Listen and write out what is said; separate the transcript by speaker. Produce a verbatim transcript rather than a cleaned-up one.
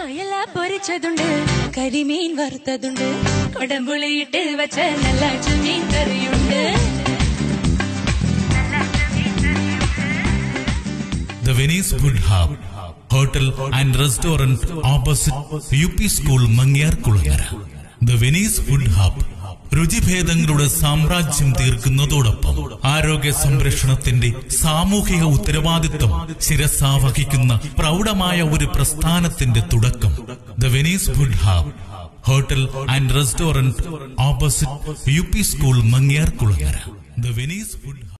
Speaker 1: അയല പൊരിച്ചതുണ്ട്, കരിമീൻ വറുത്തതുണ്ട്, കൊടംപുളിയിട്ട് വെച്ച നല്ല മീൻ കറിയുണ്ട്.
Speaker 2: The Venice Food Hub, Hotel and Restaurant opposite U P School Mangyarkulangara. The Venice Food Hub, രുചിഭേദങ്ങളുടെ സാമ്രാജ്യം തീർക്കുന്നതോടൊപ്പം ആരോഗ്യ സംരക്ഷണത്തിന്റെ സാമൂഹിക ഉത്തരവാദിത്വം ശിരസാവഹിക്കുന്ന പ്രൗഢമായ ഒരു പ്രസ്ഥാനത്തിന്റെ തുടക്കം. The Venice Food Hub, Hotel and Restaurant opposite U P School Mangyarkulangara. The Venice Food